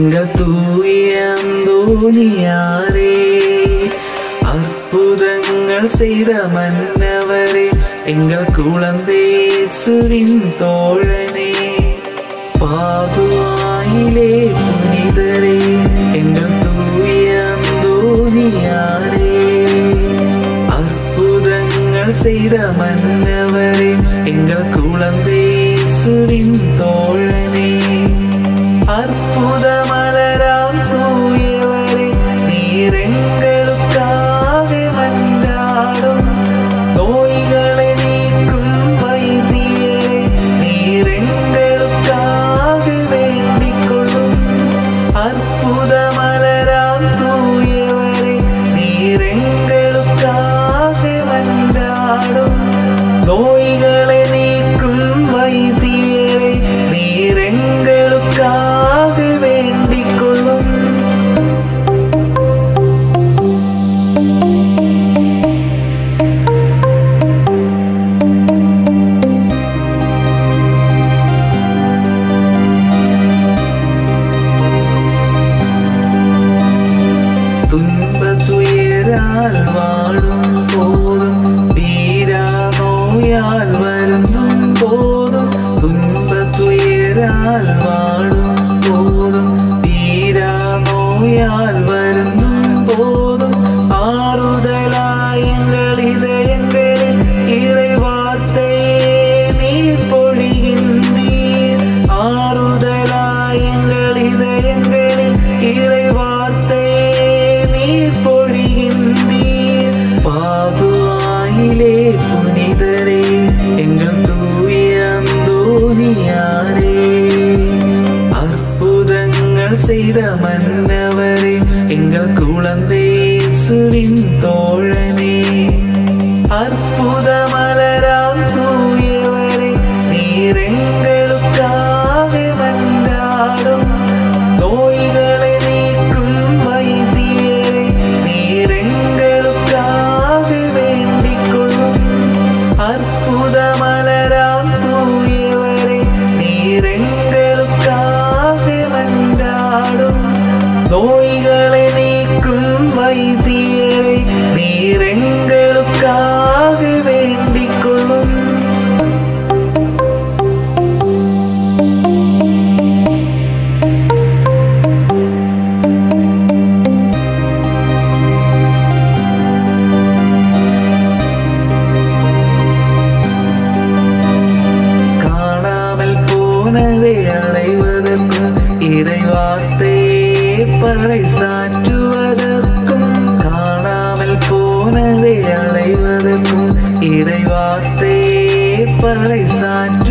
எங்கள் தூய அந்தோனியாரே, அற்புதங்கள் செய்த மன்னவரே, எங்கள் குழந்தை இயேசுவின் தோழனே, பாதுவாயிலே புனிதரே, எங்கள் தூய அந்தோனியாரே, அற்புதங்கள் செய்த மன்னவரே, எங்கள் குழந்தை இயேசுவின் தோழனே, அற்புத மலராம் தூயவரே, நீர் எங்களுக்காக மன்றாடும், நோய்களை நீக்கும் வைத்தியரே, நீர் எங்களுக்காக வேண்டிக் கொள்ளும், அற்புத மலராம் தூயவரே, நீர் எங்களுக்காக மன்றாடும், நோய்களை நீக்கும் வைத்தியரே, நீர் எங்களுக்காக வேண்டிக் கொள்ளும். துன்பத்துயரால் வாழும் போதும், தீரா நோயால் வருந்தும் போதும், துன்பத்துயரால் வாழும் போதும், தீரா நோயால் வருந்தும் போதும், ஆறுதலாய் எங்கள் இதயங்களில் இறை வார்த்தையே நீர் பொழிகின்றீர், ஆறுதலாய் எங்கள் இதயங்களில் இறை வார்த்தையே நீர் பொழிகின்றீர், பாதுவாயிலே புனிதரே, எங்கள் தூய அந்தோனியாரே, அற்புதங்கள் செய்த மன்னவரே, எங்கள் குழந்தை இயேசுவின் தோழனே, அற்புத மலராம் தூயவரே, நீர் எங்களுக்காக மன்றாடும், நோய்களை நீக்கும் வைத்தியரே, நீர் எங்களுக்காக வேண்டிக் கொள்ளும், அற்புத மலராம் தூயவரே, நீர் எங்களுக்காக மன்றாடும், நோய்களை நீக்கும் வைத்தியரே, நீர் எங்களுக்காக வேண்டிக் கொள்ளும். காணாமல் போனதை அடைவதற்கும், இறைவார்த்தையே பறைசாற்றுவதற்கும், காணாமல் போனதை அடைவதற்கும், இறைவார்த்தையே பறைசாற்று